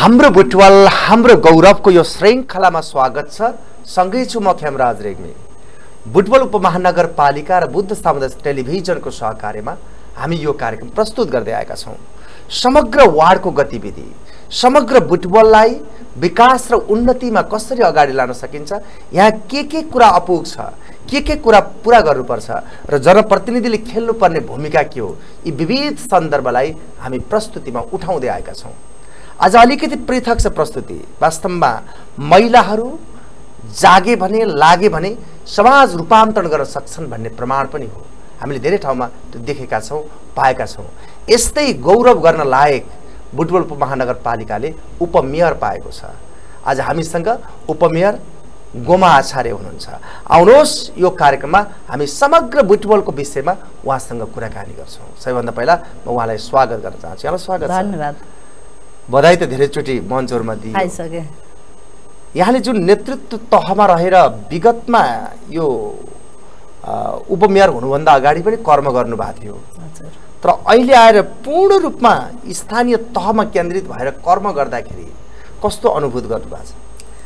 हाम्रो बुटवल हाम्रो गौरवको यो श्रृङ्खलामा स्वागत छ। सँगै छु म खेमराज रेग्मी। बुटवल उपमहानगरपालिका र बुद्ध सामुदायिक टेलिभिजनको सहकार्यमा हामी यो कार्यक्रम प्रस्तुत गर्दै आएका छौँ। समग्र वार्डको गतिविधि, समग्र बुटवललाई विकास र उन्नतिमा कसरी अगाडि लान सकिन्छ, यहाँ के कुरा अपुग छ, के कुरा पुरा गर्नुपर्छ र जनप्रतिनिधिले खेल्नुपर्ने भूमिका के हो, यी विविध सन्दर्भलाई हामी प्रस्तुतिमा उठाउँदै आएका छौँ। आज अलिकति पृथक छ प्रस्तुति। वास्तवमा महिलाहरू जागे भने, लागे भने समाज रूपान्तरण गर्न सक्छन् भन्ने प्रमाण पनि हो। हामीले धेरै ठाउँमा त्यो देखेका छौँ, पाएका छौँ। यस्तै गौरव गर्न लायक बुटवल उपमहानगरपालिकाले उपमेयर पाएको छ। आज हामीसँग उपमेयर गोमा आचार्य हुनुहुन्छ। आउनुहोस् यो कार्यक्रममा हामी समग्र बुटवलको विषयमा उहाँसँग कुराकानी गर्छौँ। सबैभन्दा पहिला म उहाँलाई स्वागत गर्न चाहन्छु। यहाँलाई स्वागत छ। धन्यवाद। बधाई त धेरैचोटि मञ्चहरूमा दिइसके। यहाँले जुन नेतृत्व तहमा रहेर विगतमा यो उपमेयर हुनुभन्दा अगाडि पनि कर्म गर्नुभएको थियो, तर अहिले आएर पूर्ण रूपमा स्थानीय तहमा केन्द्रित भएर कर्म गर्दाखेरि कस्तो अनुभूत गर्नुभएको छ?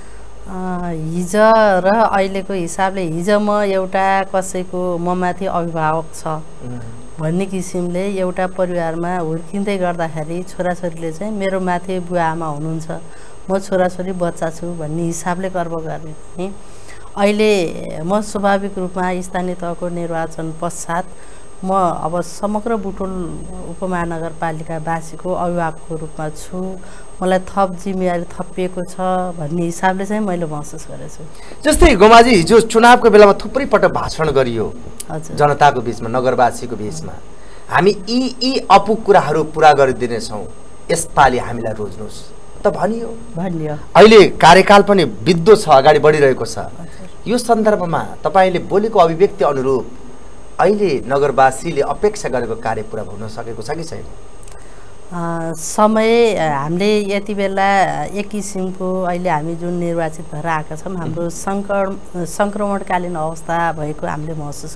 हिजो र अहिलेको हिसाबले हिजो म एउटा कसैको ममाथि अभिभावक छ भन्ने किसिमले एउटा परिवारमा हुर्किँदै गर्दाखेरि छोराछोरीले चाहिँ मेरो माथि बुवा आमा हुनुहुन्छ, म छोराछोरी बच्चा छु भन्ने हिसाबले कर्म गर्ने पनि अहिले म स्वाभाविक रूपमा स्थानीय तहको निर्वाचन पश्चात म अब समग्र बुटवल उपमहानगरपालिकावासीको अभिभावकको रूपमा छु। मलाई थप जिम्मेवारी थपिएको छ भन्ने हिसाबले चाहिँ मैले महसुस गरेछु। जस्तै गोमाजी, हिजो चुनावको बेलामा थुप्रै पटक भाषण गरियो जनताको बीचमा, नगरवासीको बीचमा। हामी यी अपुग कुराहरू पुरा गरिदिनेछौँ, यसपालि हामीलाई रोज्नुहोस् त भनियो। अहिले कार्यकाल पनि बित्दो छ, अगाडि बढिरहेको छ। यो सन्दर्भमा तपाईँले बोलेको अभिव्यक्ति अनुरूप अहिले नगरवासीले अपेक्षा गरेको कार्य पुरा हुन सकेको छ कि छैन? समय हामीले यति बेला एक किसिमको अहिले हामी जुन निर्वाचित भएर आएका छौँ, हाम्रो सङ्क्रमणकालीन अवस्था भएको हामीले महसुस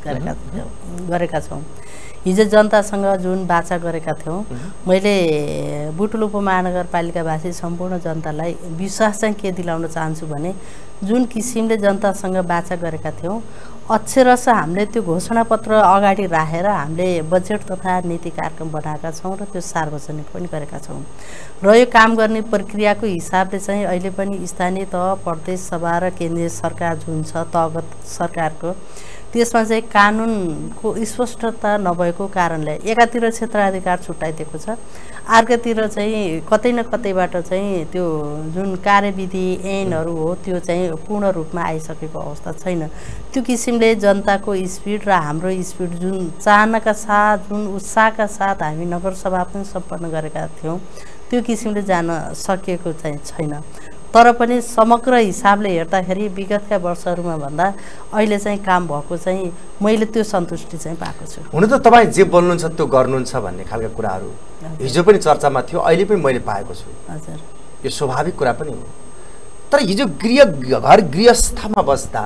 गरेका छौँ। हिजो जनतासँग जुन बाचा गरेका थियौँ, मैले बुटवल उपमहानगरपालिकावासी सम्पूर्ण जनतालाई विश्वास चाहिँ के दिलाउन चाहन्छु भने जुन किसिमले जनतासँग बाचा गरेका थियौँ, अक्षरश हामीले त्यो घोषणापत्र अगाडि राखेर हामीले बजेट तथा नीति कार्यक्रम बनाएका छौँ र त्यो सार्वजनिक पनि गरेका छौँ। र यो काम गर्ने प्रक्रियाको हिसाबले चाहिँ अहिले पनि स्थानीय तह, प्रदेश सभा र केन्द्रीय सरकार जुन छ तहगत सरकारको, त्यसमा चाहिँ कानुनको स्पष्टता नभएको कारणले एकातिर क्षेत्राधिकार छुट्याइदिएको छ, अर्कोतिर चाहिँ कतै न कतैबाट चाहिँ त्यो जुन कार्यविधि ऐनहरू हो त्यो चाहिँ पूर्ण रूपमा आइसकेको अवस्था छैन। त्यो किसिमले जनताको स्पिड र हाम्रो स्पिड जुन चाहनाका साथ, जुन उत्साहका साथ हामी नगरसभा पनि सम्पन्न गरेका थियौँ, त्यो किसिमले जान सकिएको चाहिँ छैन। तर पनि समग्र हिसाबले हेर्दाखेरि विगतका वर्षहरूमा भन्दा अहिले चाहिँ काम भएको चाहिँ मैले त्यो सन्तुष्टि चाहिँ पाएको छु। हुन त तपाईँ जे बोल्नुहुन्छ त्यो गर्नुहुन्छ भन्ने खालका कुराहरू हिजो पनि चर्चामा थियो, अहिले पनि मैले पाएको छु। हजुर, यो स्वाभाविक कुरा पनि हो। तर हिजो घर गृहस्थमा बस्दा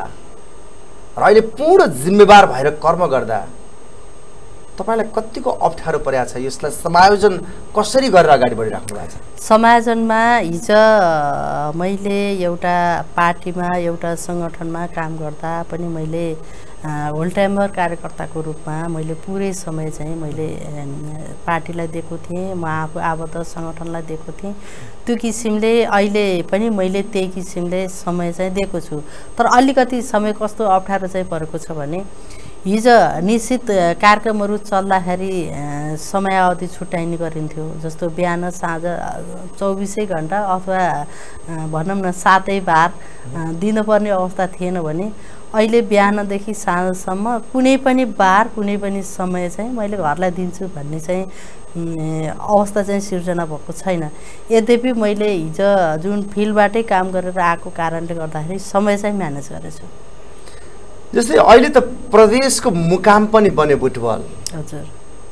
र अहिले पूर्ण जिम्मेवार भएर कर्म गर्दा तपाईलाई कतिको अप्ठ्यारो परेको छ? यसलाई समायोजन कसरी गरेर अगाडि बढिराख्नु भएको छ? समायोजनमा हिजो मैले एउटा पार्टीमा, एउटा सङ्गठनमा काम गर्दा पनि मैले होल टाइमर कार्यकर्ताको रूपमा मैले पुरै समय चाहिँ मैले पार्टीलाई दिएको थिएँ, म आफू आबद्ध सङ्गठनलाई दिएको थिएँ। त्यो किसिमले अहिले पनि मैले त्यही किसिमले समय चाहिँ दिएको छु। तर अलिकति समय कस्तो अप्ठ्यारो चाहिँ परेको छ भने हिजो निश्चित कार्यक्रमहरू चल्दाखेरि समयावधि छुट्याइने गरिन्थ्यो। जस्तो बिहान साँझ 24 घण्टा अथवा भनौँ न 7 बार दिनुपर्ने अवस्था थिएन भने अहिले बिहानदेखि साँझसम्म कुनै पनि बार, कुनै पनि समय चाहिँ मैले घरलाई दिन्छु भन्ने चाहिँ अवस्था चाहिँ सिर्जना भएको छैन। यद्यपि मैले हिजो जुन फिल्डबाटै काम गरेर आएको कारणले गर्दाखेरि समय चाहिँ म्यानेज गरेछु। जस्तै अहिले त प्रदेशको मुकाम पनि बन्यो बुटवल। हजुर,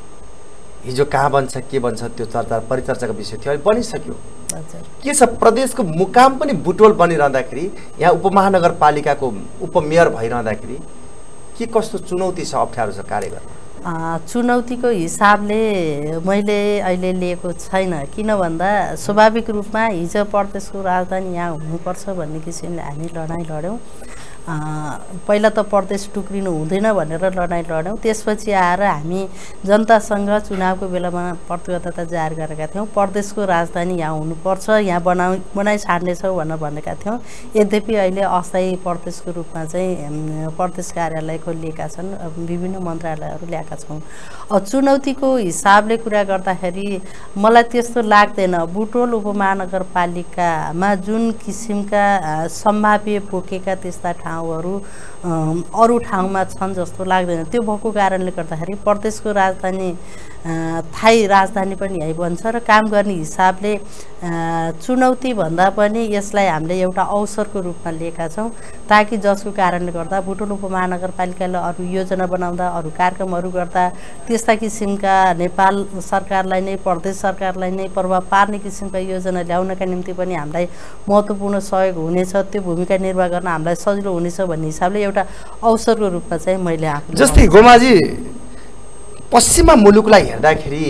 हिजो कहाँ बन्छ, के बन्छ त्यो चर्चा परिचर्चाको विषय थियो, अहिले बनिसक्यो। हजुर, के छ प्रदेशको मुकाम पनि बुटवल बनिरहँदाखेरि, यहाँ उपमहानगरपालिकाको उपमेयर भइरहँदाखेरि के कस्तो चुनौती छ, अप्ठ्यारो छ कार्य गर्न? चुनौतीको हिसाबले मैले अहिले लिएको छैन, किन भन्दा स्वाभाविक रूपमा हिजो प्रदेशको राजधानी यहाँ हुनुपर्छ भन्ने किसिमले हामी लडाइँ लड्यौँ। पहिला त प्रदेश टुक्रिनु हुँदैन भनेर लडाइँ लड्यौँ। त्यसपछि आएर हामी जनतासँग चुनावको बेलामा प्रतिबद्धता जाहेर गरेका थियौँ। प्रदेशको राजधानी यहाँ हुनुपर्छ, यहाँ बनाइ छाड्नेछौँ भनेर भनेका थियौँ। यद्यपि अहिले अस्थायी प्रदेशको रूपमा चाहिँ प्रदेश कार्यालय खोलिएका छन्, विभिन्न मन्त्रालयहरू ल्याएका छौँ। चुनौतीको हिसाबले कुरा गर्दाखेरि मलाई त्यस्तो लाग्दैन बुटवल उपमहानगरपालिकामा जुन किसिमका सम्भाव्य पोकेका त्यस्ता ठाउँहरू अरू ठाउँमा छन् जस्तो लाग्दैन। त्यो भएको कारणले गर्दाखेरि प्रदेशको राजधानी थाई राजधानी पनि यही बन्छ र काम गर्ने हिसाबले चुनौती भन्दा पनि यसलाई हामीले एउटा अवसरको रूपमा लिएका छौँ, ताकि जसको कारणले गर्दा बुटवल उपमहानगरपालिकाले अरू योजना बनाउँदा, अरू कार्यक्रमहरू गर्दा त्यस्ता किसिमका नेपाल सरकारलाई नै, प्रदेश सरकारलाई नै प्रभाव पार्ने किसिमका योजना ल्याउनका निम्ति पनि हामीलाई महत्त्वपूर्ण सहयोग हुनेछ, त्यो भूमिका निर्वाह गर्न हामीलाई सजिलो हुनेछ भन्ने हिसाबले एउटा अवसरको रूपमा चाहिँ मैले आफू जस्तै गोमाजी पश्चिमा मुलुकलाई हेर्दाखेरि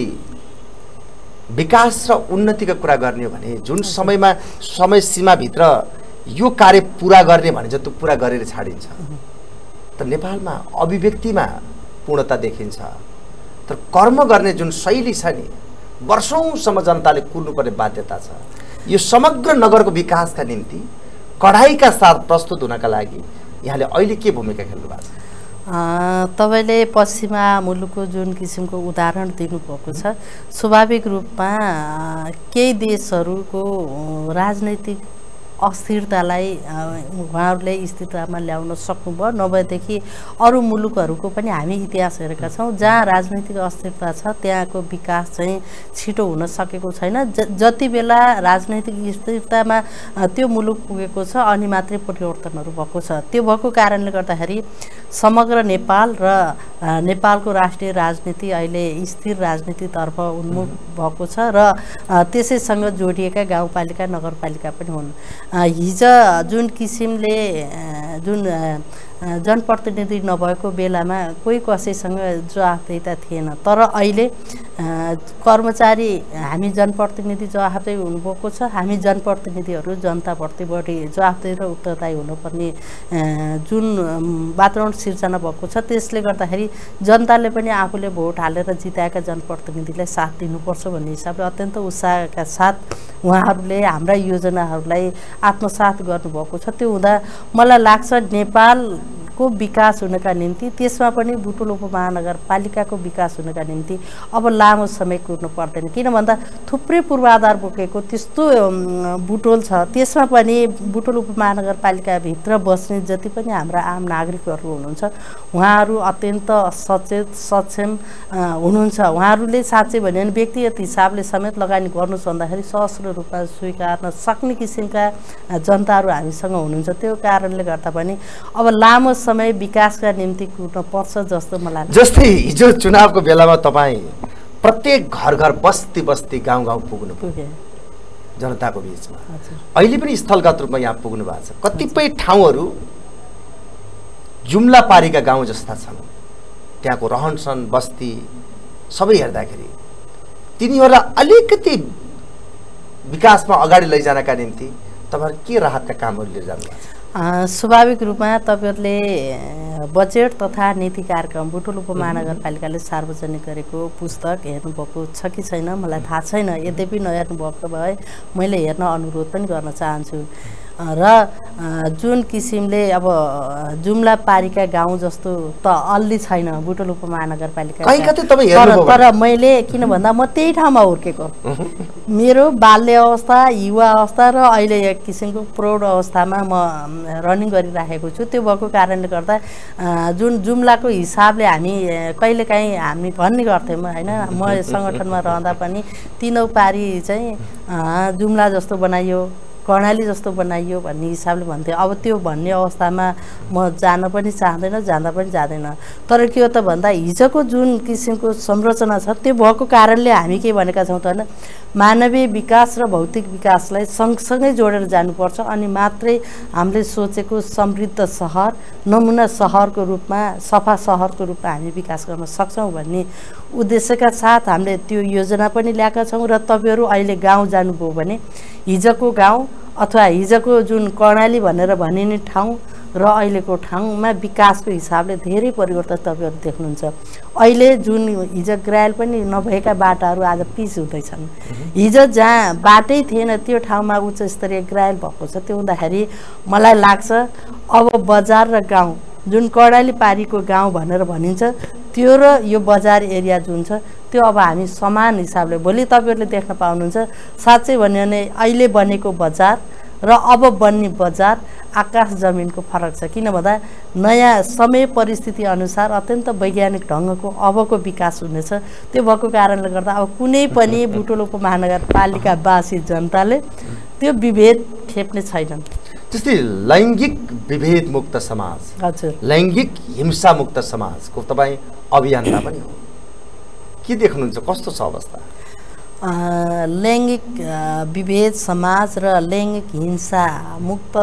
विकास र उन्नतिका कुरा गर्ने हो भने जुन समयमा समय सीमाभित्र यो कार्य पुरा गर्ने भने चाहिँ त्यो पुरा गरेर छाडिन्छ। तर नेपालमा अभिव्यक्तिमा पूर्णता देखिन्छ, तर कर्म गर्ने जुन शैली छ नि वर्षौंसम्म जनताले कुर्नुपर्ने बाध्यता छ। यो समग्र नगरको विकासका निम्ति कडाइका साथ प्रस्तुत हुनका लागि यहाँले अहिले के भूमिका खेल्नु भएको छ? तपाईँले पश्चिमा मुलुकको जुन किसिमको उदाहरण दिनुभएको छ, स्वाभाविक रूपमा केही देशहरूको राजनैतिक अस्थिरतालाई उहाँहरूले स्थिरतामा ल्याउन सक्नुभयो, नभएदेखि अरू मुलुकहरूको पनि हामी इतिहास हेरेका छौँ जहाँ राजनैतिक अस्थिरता छ त्यहाँको विकास चाहिँ छिटो हुन सकेको छैन। जति बेला राजनैतिक स्थिरतामा त्यो मुलुक पुगेको छ अनि मात्रै परिवर्तनहरू भएको छ। त्यो भएको कारणले गर्दाखेरि समग्र नेपाल र नेपालको राष्ट्रिय राजनीति अहिले स्थिर राजनीतितर्फ उन्मुख भएको छ र त्यसैसँग जोडिएका गाउँपालिका नगरपालिका पनि हुन्। हिजो जुन किसिमले जुन जनप्रतिनिधि नभएको बेलामा कोही कसैसँग जवाफदेहिता थिएन, तर अहिले कर्मचारी हामी जनप्रतिनिधि जवाफदेही हुनुभएको छ। हामी जनप्रतिनिधिहरू जनताप्रति बढी जवाफदेही र उत्तरदायी हुनुपर्ने जुन वातावरण सिर्जना भएको छ, त्यसले गर्दाखेरि जनताले पनि आफूले भोट हालेर जिताएका जनप्रतिनिधिलाई साथ दिनुपर्छ भन्ने हिसाबले अत्यन्त उत्साहका साथ उहाँहरूले हाम्रा योजनाहरूलाई आत्मसात गर्नुभएको छ। त्यो हुँदा मलाई लाग्छ नेपालको विकास हुनका निम्ति, त्यसमा पनि बुटवल उपमहानगरपालिकाको विकास हुनका निम्ति अब लामो समय कुर्नु पर्दैन। किन भन्दा थुप्रै पूर्वाधार बोकेको त्यस्तो बुटवल छ, त्यसमा पनि बुटवल उपमहानगरपालिकाभित्र बस्ने जति पनि हाम्रा आम नागरिकहरू हुनुहुन्छ उहाँहरू अत्यन्त सचेत सक्षम हुनुहुन्छ। उहाँहरूले साँच्चै भन्यो भने व्यक्तिगत हिसाबले समेत लगानी गर्नुहोस् भन्दाखेरि सहस्र रुपैयाँ स्वीकार्न सक्ने किसिमका जनताहरू हामीसँग हुनुहुन्छ। त्यो कारणले गर्दा पनि अब लामो समय विकासका निम्ति कुर्न पर्छ जस्तो मलाई लाग्छ। जस्तै हिजो चुनावको बेलामा तपाईँ प्रत्येक घर घर बस्ती बस्ती गाउँ गाउँ पुग्नु जनताको बीचमा, अहिले पनि स्थलगत रूपमा यहाँ पुग्नु भएको छ। कतिपय ठाउँहरू जुम्ला पारीका गाउँ जस्ता छन्, त्यहाँको रहनसहन बस्ती सबै हेर्दाखेरि तिनीहरूलाई अलिकति विकासमा अगाडि लैजानका निम्ति तपाईहरु के राहतका कामहरू लिएर जानु भएको छ? स्वाभाविक रूपमा तपाईहरुले बजेट तथा नीति कार्यक्रम बुटवल उपमहानगरपालिकाले सार्वजनिक गरेको पुस्तक हेर्नुभएको छ कि छैन मलाई थाहा छैन। यद्यपि नहेर्नु भएको भए मैले हेर्न अनुरोध पनि गर्न चाहन्छु। र जुन किसिमले अब जुम्ला पारीका गाउँ जस्तो त अलि छैन बुटवल उपमहानगरपालिका, तर मैले किन भन्दा म त्यही ठाउँमा हुर्केको, मेरो बाल्य अवस्था युवा अवस्था र अहिले एक किसिमको प्रौढ अवस्थामा म रनिङ गरिराखेको छु। त्यो भएको कारणले गर्दा जुन जुम्लाको हिसाबले हामी कहिलेकाहीँ हामी भन्ने गर्थ्यौँ होइन, म सङ्गठनमा रहँदा पनि 3औं पारी चाहिँ जुम्ला जस्तो बनाइयो, कर्णाली जस्तो बनाइयो भन्ने हिसाबले भन्थे। अब त्यो भन्ने अवस्थामा म जान पनि चाहँदैन, जाँदा पनि जाँदैन। तर के हो त भन्दा हिजोको जुन किसिमको संरचना छ त्यो भएको कारणले हामी के भनेका छौँ त मानवीय विकास र भौतिक विकासलाई सँगसँगै जोडेर जानुपर्छ, अनि मात्रै हामीले सोचेको समृद्ध सहर, नमुना सहरको रूपमा, सफा सहरको रूपमा हामी विकास गर्न सक्छौँ भन्ने उद्देश्यका साथ हामीले त्यो योजना पनि ल्याएका छौँ। र तपाईँहरू अहिले गाउँ जानुभयो भने हिजोको गाउँ अथवा हिजोको जुन कर्णाली भनेर भनिने ठाउँ र अहिलेको ठाउँमा विकासको हिसाबले धेरै परिवर्तन तपाईँहरू देख्नुहुन्छ। अहिले जुन हिजो ग्रायल पनि नभएका बाटाहरू आज पिच हुँदैछन्। हिजो जहाँ बाटै थिएन त्यो ठाउँमा उच्च स्तरीय ग्रायल भएको छ। त्यो हुँदाखेरि मलाई लाग्छ अब बजार र गाउँ, जुन कर्णाली पारीको गाउँ भनेर भनिन्छ त्यो र यो बजार एरिया जुन छ त्यो अब हामी समान हिसाबले भोलि तपाईँहरूले देख्न पाउनुहुन्छ। साँच्चै भन्यो भने अहिले बनेको बजार र अब बन्ने बजार आकाश जमिनको फरक छ। किन भन्दा नयाँ समय परिस्थिति अनुसार अत्यन्त वैज्ञानिक ढङ्गको अबको विकास हुनेछ। त्यो भएको कारणले गर्दा अब कुनै पनि बुटवल उपमहानगरपालिकावासी जनताले त्यो विभेद खेप्ने छैनन्। जस्तै लैङ्गिक विभेद मुक्त समाज, हजुर, लैङ्गिक हिंसा मुक्त समाजको तपाईँ अभियन्ता पनि हो, के देख्नुहुन्छ, कस्तो छ अवस्था? लैङ्गिक विभेद समाज र लैङ्गिक हिंसा मुक्त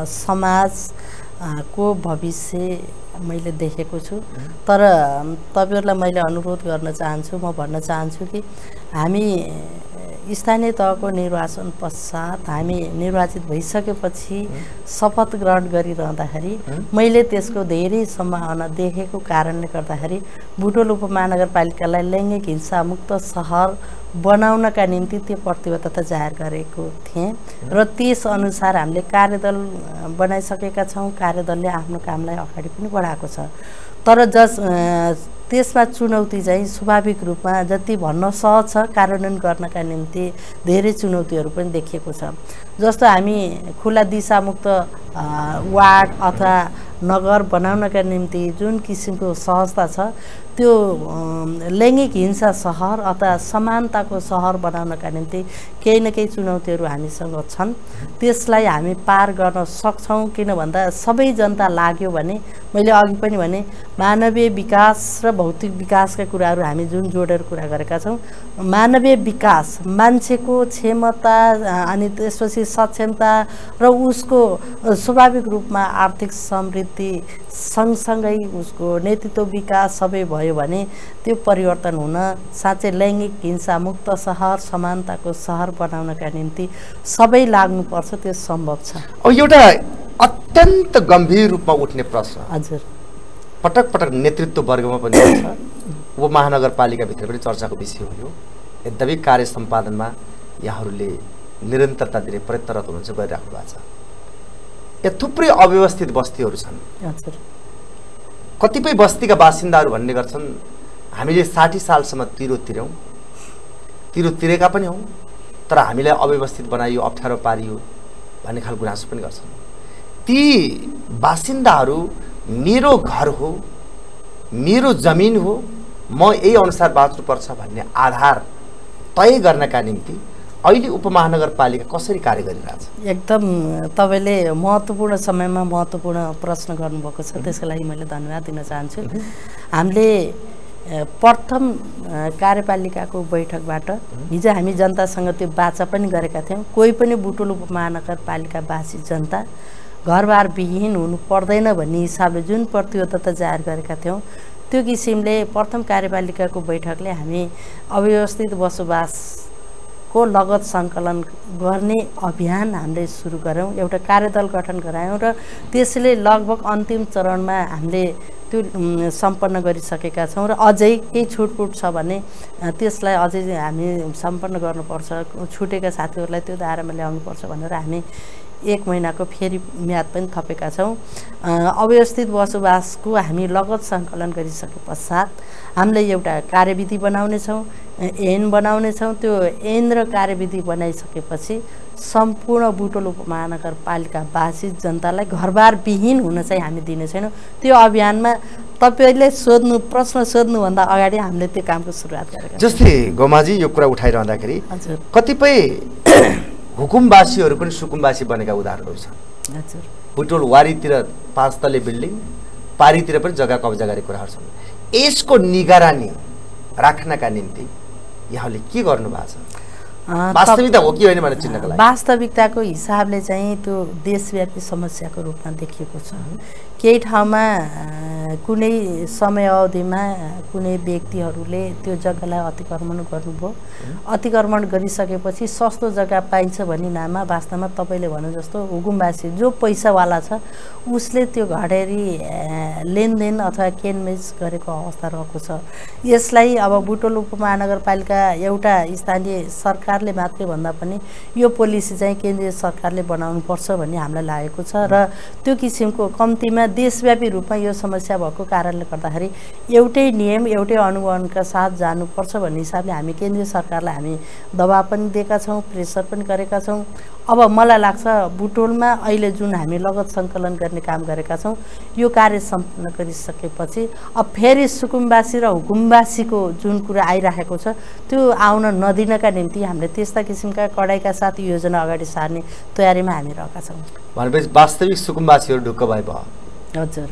समाजको भविष्य मैले देखेको छु। तर तपाईँहरूलाई मैले अनुरोध गर्न चाहन्छु, म भन्न चाहन्छु कि हामी स्थानीय तहको निर्वाचन पश्चात हामी निर्वाचित भइसकेपछि शपथ ग्रहण गरिरहँदाखेरि मैले त्यसको धेरै सम्भावना देखेको कारणले गर्दाखेरि बुटवल उपमहानगरपालिकालाई लैङ्गिक हिंसा मुक्त सहर बनाउनका निम्ति त्यो प्रतिबद्धता जाहेर गरेको थिएँ र त्यसअनुसार हामीले कार्यदल बनाइसकेका छौँ। कार्यदलले आफ्नो कामलाई अगाडि पनि बढाएको छ। तर त्यसमा चुनौती चाहिँ स्वाभाविक रूपमा जति भन्न सहज छ कार्यान्वयन गर्नका निम्ति धेरै चुनौतीहरू पनि देखिएको छ। जस्तो हामी खुला दिशामुक्त वार्ड अथवा नगर बनाउनका निम्ति जुन किसिमको सहजता छ त्यो लैङ्गिक हिंसा सहर अथवा समानताको सहर बनाउनका निम्ति केही न केही चुनौतीहरू हामीसँग छन्। त्यसलाई हामी पार गर्न सक्छौँ। किन भन्दा सबै जनता लाग्यो भने, मैले अघि पनि भने, मानवीय विकास र भौतिक विकासका कुराहरू हामी जुन जोडेर कुरा गरेका छौँ। मानवीय विकास मान्छेको क्षमता अनि त्यसपछि सक्षमता र उसको स्वाभाविक रूपमा आर्थिक समृद्धि सँगसँगै उसको नेतृत्व विकास सबै भयो भने त्यो परिवर्तन हुन साँच्चै लैङ्गिक हिंसा मुक्त सहर, समानताको सहर बनाउनका निम्ति सबै लाग्नुपर्छ। त्यो सम्भव छ। अब एउटा अत्यन्त गम्भीर रूपमा उठ्ने प्रश्न, हजुर, पटक पटक नेतृत्व वर्गमा पनि छ, उपमहानगरपालिकाभित्र पनि चर्चाको विषय हो यो। यद्यपि कार्य सम्पादनमा यहाँहरूले निरन्तरता दिने प्रयत्नरत हुनुहुन्छ, गरिराख्नु भएको छ। यहाँ थुप्रै अव्यवस्थित बस्तीहरू छन्। हजुर, कतिपय बस्तीका बासिन्दाहरू भन्ने गर्छन् हामीले 60 सालसम्म तिरो तिर्यौँ, तिरो तिरेका पनि हौँ, तर हामीलाई अव्यवस्थित बनाइयो, अप्ठ्यारो पारियो भन्ने खालको गुनासो पनि गर्छन्। ती बासिन्दाहरू मेरो घर हो, मेरो जमिन हो, म यही अनुसार बाँच्नुपर्छ भन्ने आधार तय गर्नका निम्ति अहिले उपमहानगरपालिका कसरी कार्य गरिरहेछ? एकदम तपाईँले महत्त्वपूर्ण समयमा महत्त्वपूर्ण प्रश्न गर्नुभएको छ, त्यसको लागि मैले धन्यवाद दिन चाहन्छु। हामीले प्रथम कार्यपालिकाको बैठकबाट हिजो हामी जनतासँग त्यो बाचा पनि गरेका थियौँ। कोही पनि बुटवल उपमहानगरपालिकावासी जनता घरबार विहीन हुनु पर्दैन भन्ने हिसाबले जुन प्रतिबद्धता जाहेर गरेका थियौँ, त्यो किसिमले प्रथम कार्यपालिकाको बैठकले हामी अव्यवस्थित बसोबासको लगत सङ्कलन गर्ने अभियान हामीले सुरु गऱ्यौँ। एउटा कार्यदल गठन गरायौँ र त्यसले लगभग अन्तिम चरणमा हामीले त्यो सम्पन्न गरिसकेका छौँ र अझै केही छुटपुट छ भने त्यसलाई अझै हामी सम्पन्न गर्नुपर्छ। छुटेका साथीहरूलाई त्यो दायरामा ल्याउनुपर्छ भनेर हामी 1 महिनाको फेरि म्याद पनि थपेका छौँ। अव्यवस्थित बसोबासको हामी लगत सङ्कलन गरिसके पश्चात हामीले एउटा कार्यविधि बनाउनेछौँ, ऐन बनाउनेछौँ। त्यो ऐन र कार्यविधि बनाइसकेपछि सम्पूर्ण बुटवल उपमहानगरपालिकावासी जनतालाई घरबार विहीन हुन चाहिँ हामी दिने छैनौँ। त्यो अभियानमा तपाईँले प्रश्न सोध्नुभन्दा अगाडि हामीले त्यो कामको सुरुवात गरेका छौँ। जस्तै गोमाजी यो कुरा उठाइरहँदाखेरि कतिपय हुकुमवासीहरू पनि सुकुमवासी बनेका उदाहरणहरू छन्। हजुर बुटवल वारीतिर 5 तले बिल्डिङ, पारीतिर पनि जग्गा कब्जा गरेको कुराहरू छन्। यसको निगरानी राख्नका निम्ति यहाँले के गर्नु भएको छ? वास्तविकता हो कि होइन भनेर चिन्नको लागि। वास्तविकताको हिसाबले चाहिँ त्यो देशव्यापी समस्याको रूपमा देखिएको छ। केही ठाउँमा कुनै समय अवधिमा कुनै व्यक्तिहरूले त्यो जग्गालाई अतिक्रमण गर्नुभयो। अतिक्रमण गरिसकेपछि सस्तो जग्गा पाइन्छ भन्ने नाममा वास्तवमा तपाईँले भने जस्तो हुकुमवासी जो पैसावाला छ उसले त्यो घडेरी लेनदेन अथवा केनमेज गरेको अवस्था रहेको छ। यसलाई अब बुटवल उपमहानगरपालिका एउटा स्थानीय सरकारले मात्रै भन्दा पनि यो पोलिसी चाहिँ केन्द्रीय सरकारले बनाउनुपर्छ भन्ने हामीलाई लागेको छ र त्यो किसिमको कम्तीमा देशव्यापी रूपमा यो समस्या भएको कारणले गर्दाखेरि एउटै नियम एउटै अनुगमनका साथ जानुपर्छ भन्ने हिसाबले हामी केन्द्रीय सरकारलाई हामी दबाब पनि दिएका छौँ, प्रेसर पनि गरेका छौँ। अब मलाई लाग्छ बुटवलमा अहिले जुन हामी लगत सङ्कलन गर्ने काम गरेका छौँ यो कार्य सम्पन्न गरिसकेपछि अब फेरि सुकुमवासी र हुकुमवासीको जुन कुरा आइरहेको छ त्यो आउन नदिनका निम्ति हामीले त्यस्ता किसिमका कडाइका साथ योजना अगाडि सार्ने तयारीमा हामी रहेका छौँ। भनेपछि वास्तविक सुकुमवासीहरू ढुक्क भयो। हजुर।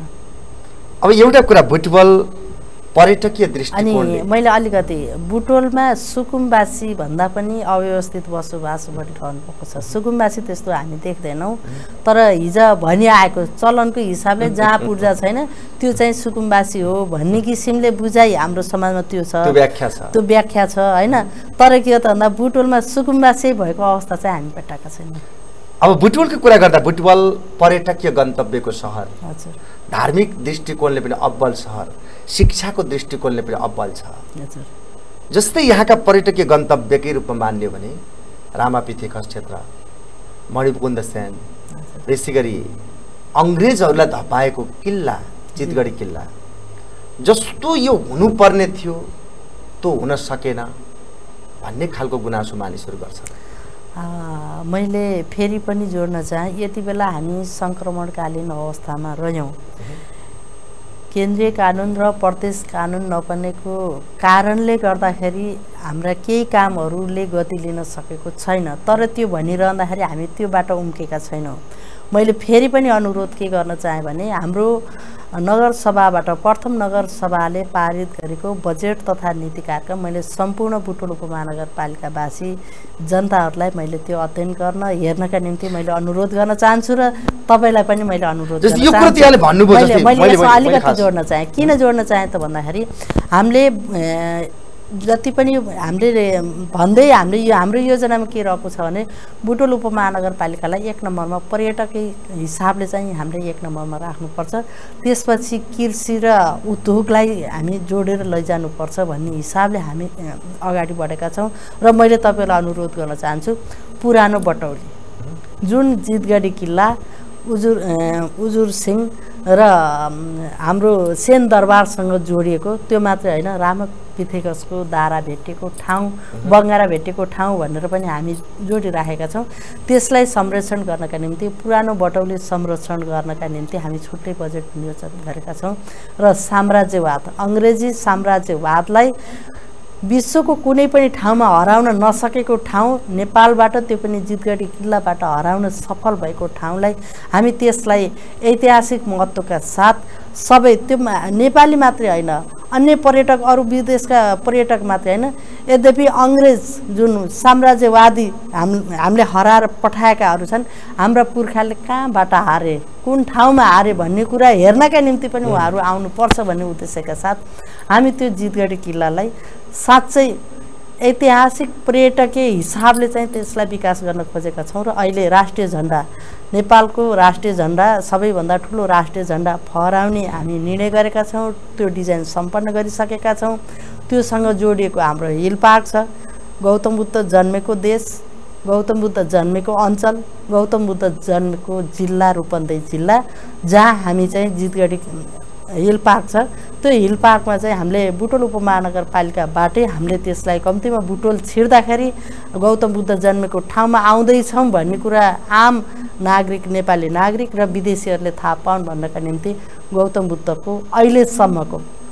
अब एउटा कुरा बुटवल पर्यटकीय अनि दृष्टिकोणले मैले अलिकति बुटवलमा सुकुमवासी भन्दा पनि अव्यवस्थित बसोबास गरिरहनु भएको छ। सुकुमवासी त्यस्तो हामी देख्दैनौँ, तर हिजो भनिआएको चलनको हिसाबले जहाँ पूर्जा छैन त्यो चाहिँ सुकुमवासी हो भन्ने किसिमले बुझाइ हाम्रो समाजमा त्यो छ, त्यो व्याख्या छ होइन। तर के हो त भन्दा बुटवलमा सुकुमवासी भएको अवस्था चाहिँ हामी भेटाएका छैनौँ। अब बुटवलको कुरा गर्दा बुटवल पर्यटकीय गन्तव्यको सहर, हजुर, धार्मिक दृष्टिकोणले पनि अब्बल सहर, शिक्षाको दृष्टिकोणले पनि अब्बल छ। हजुर। जस्तै यहाँका पर्यटकीय गन्तव्यकै रूपमा मान्यो भने रामापिथेखस क्षेत्र, मणिमुकुन्द सेन, यसै गरी अङ्ग्रेजहरूलाई धपाएको किल्ला चितगढी किल्ला जस्तो यो हुनुपर्ने थियो त्यो हुन सकेन भन्ने खालको गुनासो मानिसहरू गर्छन्। मैले फेरि पनि जोड्न चाहे यति बेला हामी सङ्क्रमणकालीन अवस्थामा रह्यौँ। केन्द्रीय कानुन र प्रदेश कानुन नबनेको कारणले गर्दाखेरि हाम्रा केही कामहरूले गति लिन सकेको छैन। तर त्यो भनिरहँदाखेरि हामी त्यो बाटो उम्केका छैनौँ। मैले फेरि पनि अनुरोध के गर्न चाहेँ भने हाम्रो नगरसभाबाट प्रथम नगरसभाले पारित गरेको बजेट तथा नीति कार्यक्रम मैले सम्पूर्ण बुटवल उपमहानगरपालिकावासी जनताहरूलाई मैले त्यो अध्ययन गर्न हेर्नका निम्ति मैले अनुरोध गर्न चाहन्छु र तपाईँलाई पनि मैले अनुरोध गर्न चाहन्छु। मैले यसमा अलिकति जोड्न चाहेँ। किन जोड्न चाहेँ त भन्दाखेरि हामीले जति पनि हामीले भन्दै हाम्रो योजनामा के रहेको छ भने बुटवल उपमहानगरपालिकालाई 1 नम्बरमा पर्यटकै हिसाबले चाहिँ हामीले 1 नम्बरमा राख्नुपर्छ। त्यसपछि कृषि र उद्योगलाई हामी जोडेर लैजानुपर्छ भन्ने हिसाबले हामी अगाडि बढेका छौँ। र मैले तपाईँलाई अनुरोध गर्न चाहन्छु पुरानो बटौली जुन जितगढी किल्ला उजुर सिंह र हाम्रो सेन दरबारसँग जोडिएको त्यो मात्रै होइन रामापिथेकसको दारा भेटेको ठाउँ, बङ्गारा भेटेको ठाउँ भनेर पनि हामी जोडिराखेका छौँ। त्यसलाई संरक्षण गर्नका निम्ति पुरानो बटौली संरक्षण गर्नका निम्ति हामी छुट्टै बजेट विनियोजन गरेका छौँ। र साम्राज्यवाद अङ्ग्रेजी साम्राज्यवादलाई विश्वको कुनै पनि ठाउँमा हराउन नसकेको ठाउँ नेपालबाट त्यो पनि जितगढी किल्लाबाट हराउन सफल भएको ठाउँलाई हामी त्यसलाई ऐतिहासिक महत्त्वका साथ सबै त्यो नेपाली मात्रै होइन अन्य पर्यटक अरू विदेशका पर्यटक मात्रै होइन यद्यपि अङ्ग्रेज जुन साम्राज्यवादी हामीले हराएर पठाएकाहरू छन् हाम्रा पुर्खाले कहाँबाट हारे कुन ठाउँमा हारे भन्ने कुरा हेर्नका निम्ति पनि उहाँहरू आउनुपर्छ भन्ने उद्देश्यका साथ हामी त्यो जितगढी किल्लालाई साँच्चै ऐतिहासिक पर्यटकीय हिसाबले चाहिँ त्यसलाई विकास गर्न खोजेका छौँ। र अहिले राष्ट्रिय झन्डा नेपालको राष्ट्रिय झन्डा सबैभन्दा ठुलो राष्ट्रिय झन्डा फहराउने हामी निर्णय गरेका छौँ। त्यो डिजाइन सम्पन्न गरिसकेका छौँ। त्योसँग जोडिएको हाम्रो हिल पार्क छ, गौतम बुद्ध जन्मेको देश, गौतम बुद्ध जन्मेको अञ्चल, गौतम बुद्ध जन्मेको जिल्ला रूपन्देही जिल्ला जहाँ हामी चाहिँ जितगढी हिल पार्क छ। त्यो हिल पार्कमा चाहिँ हामीले बुटवल उपमहानगरपालिकाबाटै हामीले त्यसलाई कम्तीमा बुटवल छिर्दाखेरि गौतम बुद्ध जन्मेको ठाउँमा आउँदैछौँ भन्ने कुरा आम नागरिक नेपाली नागरिक र विदेशीहरूले थाहा पाउन् भन्नका निम्ति गौतम बुद्धको अहिलेसम्मको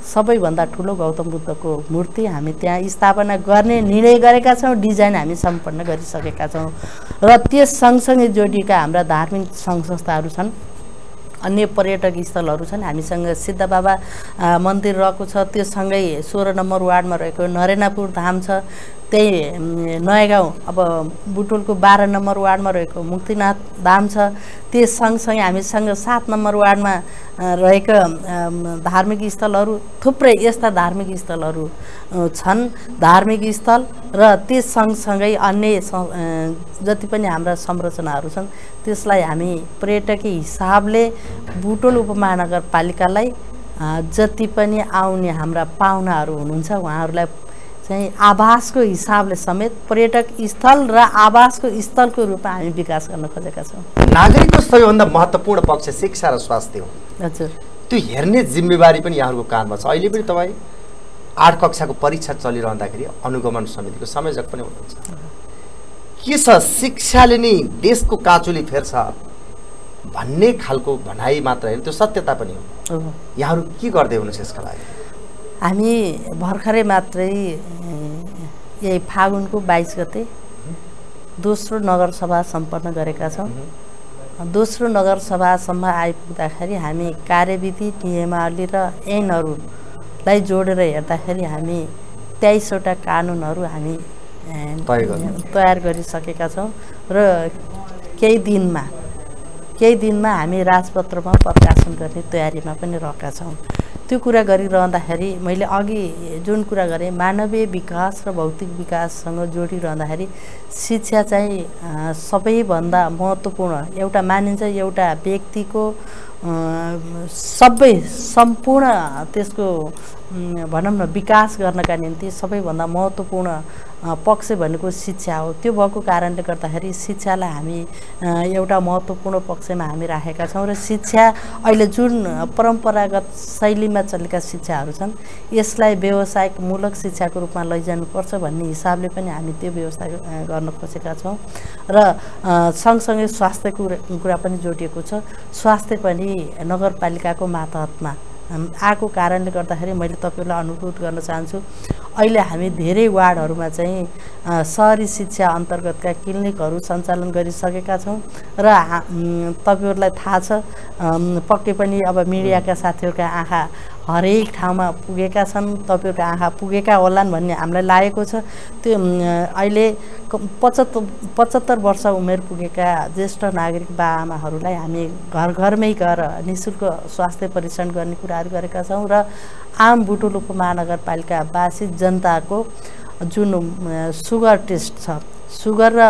सबैभन्दा ठुलो गौतम बुद्धको मूर्ति हामी त्यहाँ स्थापना गर्ने निर्णय गरेका छौँ। डिजाइन हामी सम्पन्न गरिसकेका छौँ र त्यस सँगसँगै जोडिएका हाम्रा धार्मिक सङ्घ संस्थाहरू छन्, अन्य पर्यटक स्थलहरू छन्। हामीसँग सिद्ध बाबा मन्दिर रहेको छ, त्योसँगै 16 नम्बर वार्डमा रहेको नरेनापुर धाम छ, त्यही नयाँ गाउँ अब बुटवलको 12 नम्बर वार्डमा रहेको मुक्तिनाथ धाम छ। त्यस सँगसँगै हामीसँग 7 नम्बर वार्डमा रहेका धार्मिक स्थलहरू थुप्रै यस्ता धार्मिक स्थलहरू छन्। धार्मिक स्थल र त्यस सँगसँगै अन्य जति पनि हाम्रा संरचनाहरू छन् त्यसलाई हामी पर्यटकीय हिसाबले बुटवल उपमहानगरपालिकालाई जति पनि आउने हाम्रा पाहुनाहरू हुनुहुन्छ उहाँहरूलाई चाहिँ आवासको हिसाबले समेत पर्यटक स्थल र आवासको स्थलको रूपमा हामी विकास गर्न खोजेका छौँ। नागरिकको सबैभन्दा महत्त्वपूर्ण पक्ष शिक्षा र स्वास्थ्य हो। हजुर, त्यो हेर्ने जिम्मेवारी पनि यहाँहरूको काँधमा छ। अहिले पनि तपाईँ 8 कक्षाको परीक्षा चलिरहँदाखेरि अनुगमन समितिको संयोजक पनि हुनुहुन्छ। के छ शिक्षाले नै देशको काँचुली फेर्छ भन्ने खालको भनाइ मात्र होइन, त्यो सत्यता पनि हो। यहाँहरू के गर्दै हुनुहुन्छ यसका लागि? हामी भर्खरै मात्रै यही फागुनको 22 गते दोस्रो नगरसभा सम्पन्न गरेका छौँ। दोस्रो नगरसभासम्म आइपुग्दाखेरि हामी कार्यविधि नियमावली र ऐनहरूलाई जोडेर हेर्दाखेरि हामी 23वटा कानुनहरू हामी तयार गरिसकेका छौँ र केही दिनमा हामी राजपत्रमा प्रकाशन गर्ने तयारीमा पनि रहेका छौँ। त्यो कुरा गरिरहँदाखेरि मैले अघि जुन कुरा गरेँ मानवीय विकास र भौतिक विकाससँग जोडिरहँदाखेरि शिक्षा चाहिँ सबैभन्दा महत्त्वपूर्ण एउटा मानिन्छ। एउटा व्यक्तिको सम्पूर्ण त्यसको भनौँ न विकास गर्नका निम्ति सबैभन्दा महत्त्वपूर्ण पक्ष भनेको शिक्षा हो। त्यो भएको कारणले गर्दाखेरि शिक्षालाई हामी एउटा महत्त्वपूर्ण पक्षमा हामी राखेका छौँ र शिक्षा अहिले जुन परम्परागत शैलीमा चलेका शिक्षाहरू छन् यसलाई व्यवसायिकमूलक शिक्षाको रूपमा लैजानुपर्छ भन्ने हिसाबले पनि हामी त्यो व्यवस्था गर्न खोजेका छौँ र सँगसँगै स्वास्थ्यको कुरा पनि जोडिएको छ। स्वास्थ्य पनि नगरपालिकाको मातहतमा आएको कारणले गर्दाखेरि मैले तपाईँलाई अनुरोध गर्न चाहन्छु, अहिले हामी धेरै वार्डहरूमा चाहिँ सहरी शिक्षा अन्तर्गतका क्लिनिकहरू सञ्चालन गरिसकेका छौँ र तपाईँहरूलाई थाहा छ पक्कै पनि अब मिडियाका साथीहरूका आँखा हरेक ठाउँमा पुगेका छन्, तपाईँहरूको आँखा पुगेका होलान् भन्ने हामीलाई लागेको छ। त्यो अहिले 75 वर्ष उमेर पुगेका ज्येष्ठ नागरिक बाआमाहरूलाई हामी घरमै गएर निःशुल्क स्वास्थ्य परीक्षण गर्ने कुराहरू गरेका छौँ र आम बुटवल उपमहानगरपालिकावासी जनताको जुन सुगर टेस्ट छ, सुगर र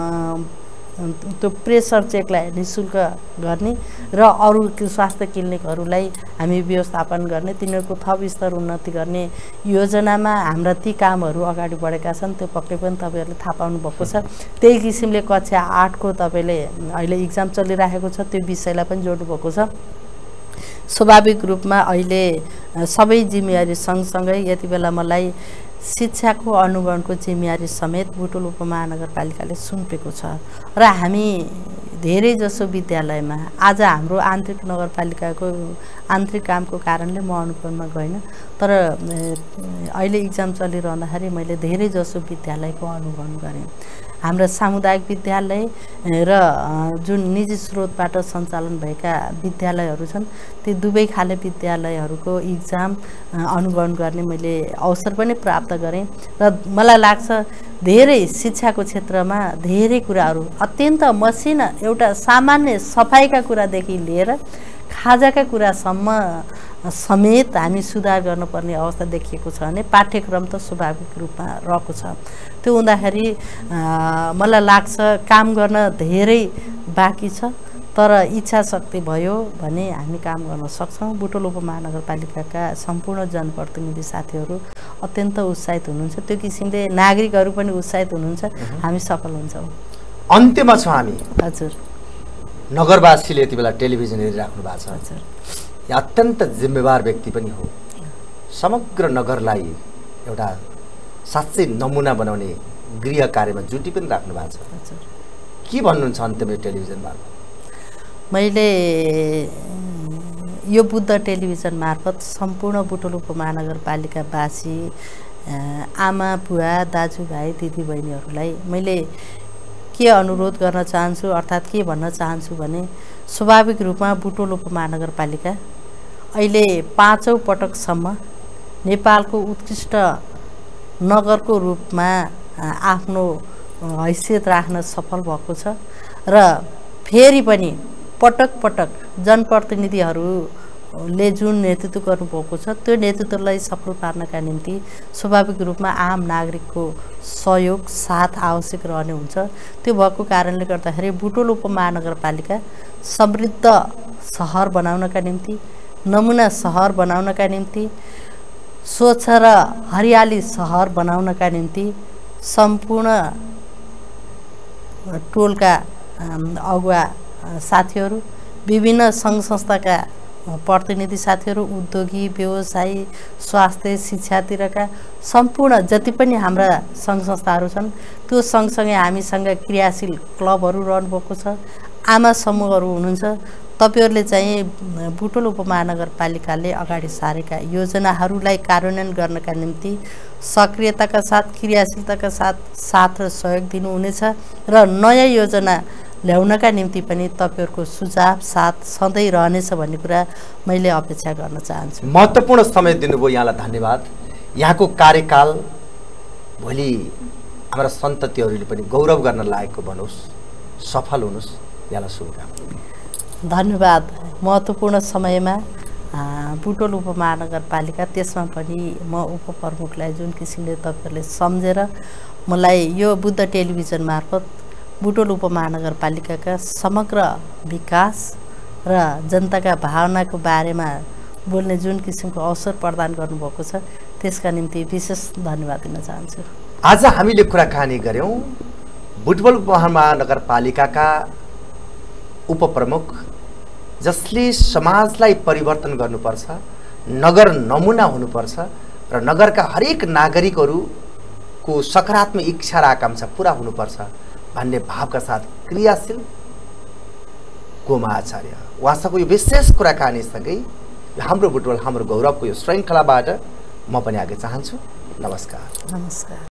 त्यो प्रेसर चेकलाई निःशुल्क गर्ने र अरू स्वास्थ्य क्लिनिकहरूलाई हामी व्यवस्थापन गर्ने, तिनीहरूको थप स्तर उन्नति गर्ने योजनामा हाम्रा ती कामहरू अगाडि बढेका छन्। त्यो पक्कै पनि तपाईँहरूले थाहा पाउनु भएको छ। त्यही किसिमले कक्षा 8 को तपाईँले अहिले इक्जाम चलिरहेको छ, त्यो विषयलाई पनि जोड्नु भएको छ। स्वाभाविक रूपमा अहिले सबै जिम्मेवारी सँगसँगै यति बेला मलाई शिक्षाको अनुगमनको जिम्मेवारी समेत बुटवल उपमहानगरपालिकाले सुम्पेको छ र हामी धेरै जसो विद्यालयमा आज हाम्रो आन्तरिक नगरपालिकाको आन्तरिक कामको कारणले म अनुगमनमा गइनँ, तर अहिले इक्जाम चलिरहँदाखेरि मैले धेरै जसो विद्यालयको अनुगमन गरेँ। हाम्रा सामुदायिक विद्यालय र जुन निजी स्रोतबाट सञ्चालन भएका विद्यालयहरू छन् ती दुवै खाले विद्यालयहरूको इक्जाम अनुगमन गर्ने मैले अवसर पनि प्राप्त गरेँ र मलाई लाग्छ धेरै शिक्षाको क्षेत्रमा धेरै कुराहरू अत्यन्त मसिना एउटा सामान्य सफाइका कुरादेखि लिएर खाजाका कुरासम्म समेत हामी सुधार गर्नुपर्ने अवस्था देखिएको छ भने पाठ्यक्रम त स्वाभाविक रूपमा रहेको छ। त्यो हुँदाखेरि मलाई लाग्छ काम गर्न धेरै बाँकी छ, तर इच्छा शक्ति भयो भने हामी काम गर्न सक्छौँ। बुटवल उपमहानगरपालिकाका सम्पूर्ण जनप्रतिनिधि साथीहरू अत्यन्त उत्साहित हुनुहुन्छ, त्यो किसिमले नागरिकहरू पनि उत्साहित हुनुहुन्छ, हामी सफल हुन्छौँ। अन्त्यमा छौँ हामी। हजुर, नगरवासीले यति बेला टेलिभिजन हेरिराख्नु भएको छ। हजुर, अत्यन्त जिम्मेवार व्यक्ति पनि हो, समग्र नगरलाई एउटा साँच्चै नमुना बनाउने गृह कार्यमा जुटी पनि राख्नु भएको छ। हजुर, के भन्नुहुन्छ अन्त्यमा टेलिभिजनमा? मैले यो बुद्ध टेलिभिजन मार्फत सम्पूर्ण बुटवल उपमहानगरपालिकावासी आमा बुवा दाजुभाइ दिदीबहिनीहरूलाई मैले के अनुरोध गर्न चाहन्छु अर्थात् के भन्न चाहन्छु भने स्वाभाविक रूपमा बुटवल उपमहानगरपालिका अहिले 5औं पटकसम्म नेपालको उत्कृष्ट नगरको रूपमा आफ्नो हैसियत राख्न सफल भएको छ र फेरि पनि पटक पटक जनप्रतिनिधिहरूले जुन नेतृत्व गर्नुभएको छ त्यो नेतृत्वलाई सफल पार्नका निम्ति स्वाभाविक रूपमा आम नागरिकको सहयोग साथ आवश्यक रहने हुन्छ। त्यो भएको कारणले गर्दाखेरि बुटवल उपमहानगरपालिका समृद्ध सहर बनाउनका निम्ति नमुना सहर बनाउनका निम्ति स्वच्छ र हरियाली सहर बनाउनका निम्ति सम्पूर्ण टोलका अगुवा साथीहरू विभिन्न सङ्घ संस्थाका प्रतिनिधि साथीहरू उद्योगी व्यवसायी स्वास्थ्य शिक्षातिरका सम्पूर्ण जति पनि हाम्रा सङ्घ संस्थाहरू छन् त्यो सँगसँगै हामीसँग क्रियाशील क्लबहरू रहनुभएको छ आमा समूहहरू हुनुहुन्छ। तपाईहरूले चाहिँ बुटवल उपमहानगरपालिकाले अगाडि सारेका योजनाहरूलाई कार्यान्वयन गर्नका निम्ति सक्रियताका साथ क्रियाशीलताका साथ र सहयोग दिनुहुनेछ र नयाँ योजना ल्याउनका निम्ति पनि तपाईहरूको सुझाव साथ सधैँ रहनेछ भन्ने कुरा मैले अपेक्षा गर्न चाहन्छु। महत्त्वपूर्ण समय दिनुभयो, यहाँलाई धन्यवाद। यहाँको कार्यकाल भोलि हाम्रा सन्ततिहरूले पनि गौरव गर्न लागेको बनोस्, सफल हुनुहोस्, यहाँलाई शुभकामना। धन्यवाद। महत्त्वपूर्ण समयमा बुटवल उपमहानगरपालिका त्यसमा पनि म उपप्रमुखलाई जुन किसिमले तपाईहरूले सम्झेर मलाई यो बुद्ध टेलिभिजन मार्फत बुटवल उपमहानगरपालिकाका समग्र विकास र जनताका भावनाको बारेमा बोल्ने जुन किसिमको अवसर प्रदान गर्नुभएको छ त्यसका निम्ति विशेष धन्यवाद दिन चाहन्छु। आज हामीले कुराकानी गऱ्यौँ बुटवल उपमहानगरपालिकाका उपप्रमुख जसले समाजलाई परिवर्तन गर्नुपर्छ, नगर नमुना हुनुपर्छ र नगरका हरेक नागरिकहरूको सकारात्मक इच्छा र आकांक्षा पुरा हुनुपर्छ भन्ने भावका साथ क्रियाशील गोमा आचार्य उहाँसँगको यो विशेष कुराकानीसँगै हाम्रो बुटवल हाम्रो गौरवको यो श्रृङ्खलाबाट म पनि आगे चाहन्छु। नमस्कार। नमस्कार।